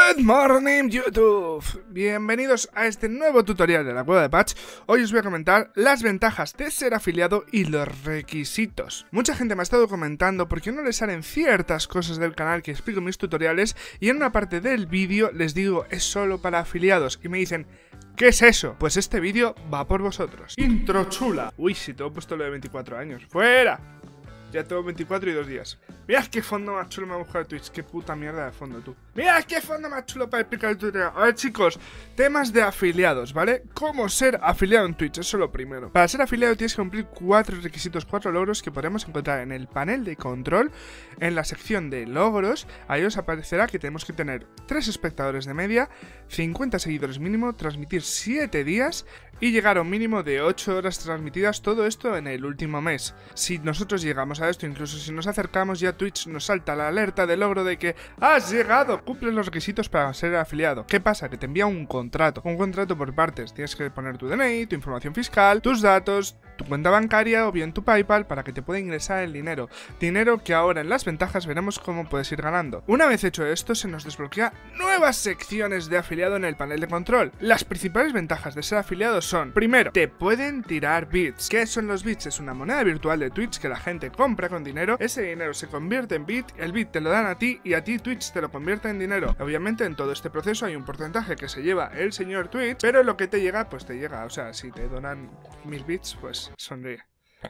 Good morning YouTube, bienvenidos a este nuevo tutorial de la cueva de Patch. Hoy os voy a comentar las ventajas de ser afiliado y los requisitos. Mucha gente me ha estado comentando por qué no les salen ciertas cosas del canal que explico en mis tutoriales y en una parte del vídeo les digo es solo para afiliados y me dicen ¿qué es eso? Pues este vídeo va por vosotros. Intro chula. Uy, si te he puesto lo de 24 años. ¡Fuera! Ya tengo 24 y 2 días. Mirad qué fondo más chulo me ha buscado Twitch. Qué puta mierda de fondo, tú. Mirad qué fondo más chulo para explicar el tutorial. A ver, chicos, temas de afiliados, ¿vale? ¿Cómo ser afiliado en Twitch? Eso es lo primero. Para ser afiliado tienes que cumplir 4 requisitos, 4 logros que podemos encontrar en el panel de control. En la sección de logros, ahí os aparecerá que tenemos que tener 3 espectadores de media, 50 seguidores mínimo, transmitir 7 días y llegar a un mínimo de 8 horas transmitidas, todo esto en el último mes. Si nosotros llegamos a esto, incluso si nos acercamos, ya Twitch nos salta la alerta de logro de que has llegado, cumples los requisitos para ser afiliado. ¿Qué pasa? Que te envía un contrato por partes. Tienes que poner tu DNI, tu información fiscal, tus datos, tu cuenta bancaria o bien tu PayPal para que te pueda ingresar el dinero. Dinero que ahora en las ventajas veremos cómo puedes ir ganando. Una vez hecho esto, se nos desbloquea nuevas secciones de afiliado en el panel de control. Las principales ventajas de ser afiliado son: primero, te pueden tirar bits. ¿Qué son los bits? Es una moneda virtual de Twitch que la gente compra con dinero. Ese dinero se convierte en bit, el bit te lo dan a ti y a ti Twitch te lo convierte en dinero. Obviamente en todo este proceso hay un porcentaje que se lleva el señor Twitch, pero lo que te llega, pues te llega. O sea, si te donan 1000 bits, pues sonríe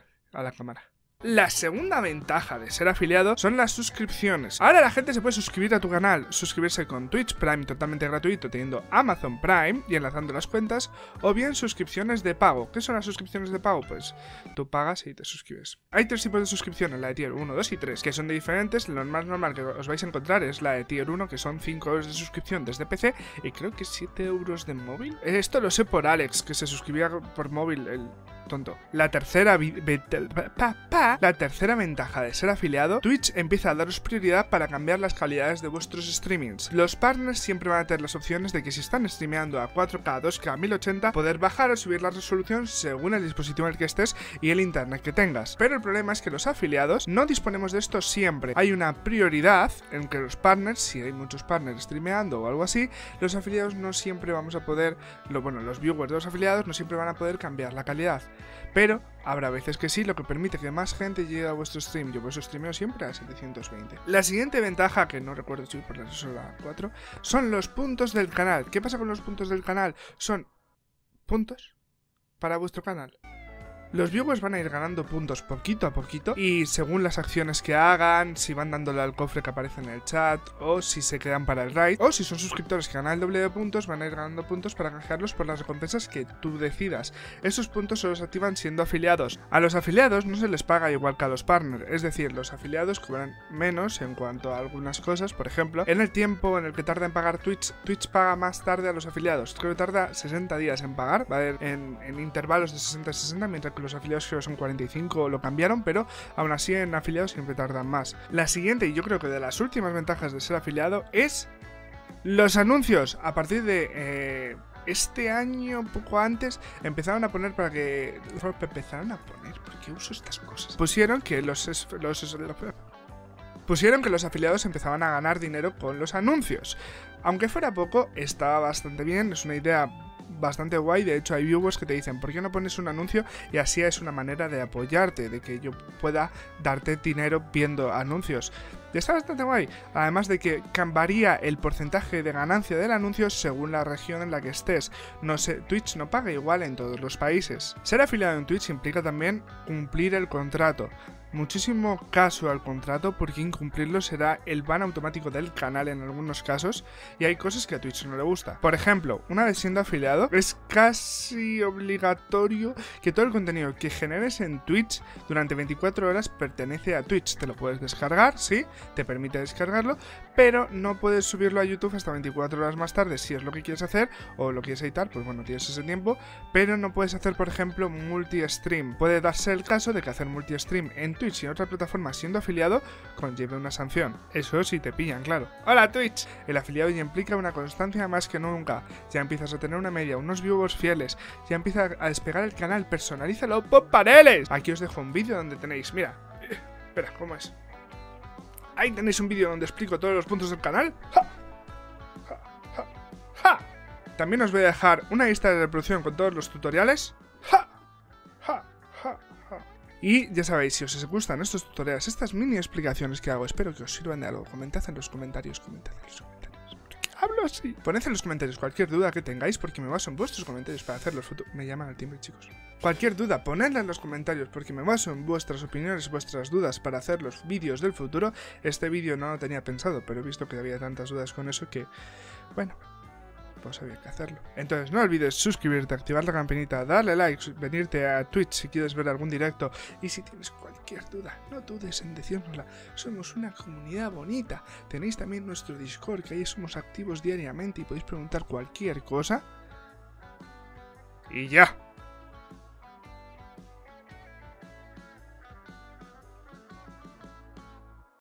a la cámara. La segunda ventaja de ser afiliado son las suscripciones. Ahora la gente se puede suscribir a tu canal, suscribirse con Twitch Prime totalmente gratuito teniendo Amazon Prime y enlazando las cuentas, o bien suscripciones de pago. ¿Qué son las suscripciones de pago? Pues tú pagas y te suscribes. Hay 3 tipos de suscripciones, la de Tier 1, 2 y 3, que son de diferentes. Lo más normal que os vais a encontrar es la de Tier 1, que son 5 euros de suscripción desde PC y creo que 7 euros de móvil. Esto lo sé por Alex, que se suscribía por móvil, el tonto. La tercera ventaja de ser afiliado, Twitch empieza a daros prioridad para cambiar las calidades de vuestros streamings. Los partners siempre van a tener las opciones de que si están streameando a 4K, 2K, 1080, poder bajar o subir la resolución según el dispositivo en el que estés y el internet que tengas. Pero el problema es que los afiliados no disponemos de esto siempre. Hay una prioridad en que los partners, si hay muchos partners streameando o algo así, los afiliados no siempre vamos a poder, los viewers de los afiliados no siempre van a poder cambiar la calidad. Pero habrá veces que sí, lo que permite que más gente llegue a vuestro stream. Yo por eso streameo siempre a 720. La siguiente ventaja, que no recuerdo si por la sola 4, son los puntos del canal. ¿Qué pasa con los puntos del canal? Son puntos para vuestro canal. Los viewers van a ir ganando puntos poquito a poquito y según las acciones que hagan, si van dándole al cofre que aparece en el chat o si se quedan para el raid o si son suscriptores que ganan el doble de puntos, van a ir ganando puntos para canjearlos por las recompensas que tú decidas. Esos puntos se los activan siendo afiliados. A los afiliados no se les paga igual que a los partners, es decir, los afiliados cobran menos en cuanto a algunas cosas. Por ejemplo, en el tiempo en el que tarda en pagar Twitch paga más tarde a los afiliados. Creo que tarda 60 días en pagar, va a haber en intervalos de 60 y 60, mientras que los afiliados creo que son 45, lo cambiaron, pero aún así en afiliados siempre tardan más. La siguiente, y yo creo que de las últimas ventajas de ser afiliado, es los anuncios. A partir de este año, poco antes, empezaron a poner ¿por qué uso estas cosas? Pusieron que los afiliados empezaban a ganar dinero con los anuncios. Aunque fuera poco, estaba bastante bien, es una idea bastante guay. De hecho hay viewers que te dicen ¿por qué no pones un anuncio? Y así es una manera de apoyarte, de que yo pueda darte dinero viendo anuncios. Y está bastante guay, además de que varía el porcentaje de ganancia del anuncio según la región en la que estés. No sé, Twitch no paga igual en todos los países. Ser afiliado en Twitch implica también cumplir el contrato. Muchísimo caso al contrato, porque incumplirlo será el ban automático del canal en algunos casos y hay cosas que a Twitch no le gusta. Por ejemplo, una vez siendo afiliado es casi obligatorio que todo el contenido que generes en Twitch durante 24 horas pertenece a Twitch. Te lo puedes descargar, sí, te permite descargarlo, pero no puedes subirlo a YouTube hasta 24 horas más tarde si es lo que quieres hacer o lo quieres editar, pues bueno, tienes ese tiempo, pero no puedes hacer, por ejemplo, multi-stream. Puede darse el caso de que hacer multi-stream en Twitch y en otra plataforma siendo afiliado conlleve una sanción. Eso sí te pillan, claro. ¡Hola Twitch! El afiliado ya implica una constancia más que nunca. Ya empiezas a tener una media, unos viewers fieles, ya empieza a despegar el canal, personalízalo por paneles. Aquí os dejo un vídeo donde tenéis, mira, espera, ¿cómo es? Ahí tenéis un vídeo donde explico todos los puntos del canal. ¡Ja! ¡Ja! También os voy a dejar una lista de reproducción con todos los tutoriales. ¡Ja! ¡Ja! ¡Ja! ¡Ja! Y ya sabéis, si os gustan estos tutoriales, estas mini explicaciones que hago, espero que os sirvan de algo. Comentad en los comentarios, hablo así. Poned en los comentarios cualquier duda que tengáis, porque me baso en vuestros comentarios para hacer los futuros. Me llaman al timbre, chicos. Cualquier duda, ponedla en los comentarios, porque me baso en vuestras opiniones, vuestras dudas para hacer los vídeos del futuro. Este vídeo no lo tenía pensado, pero he visto que había tantas dudas con eso que, bueno, pues había que hacerlo. Entonces no olvides suscribirte, activar la campanita, darle like, venirte a Twitch si quieres ver algún directo. Y si tienes cualquier duda, no dudes en decírnosla. Somos una comunidad bonita. Tenéis también nuestro Discord, que ahí somos activos diariamente y podéis preguntar cualquier cosa. Y ya.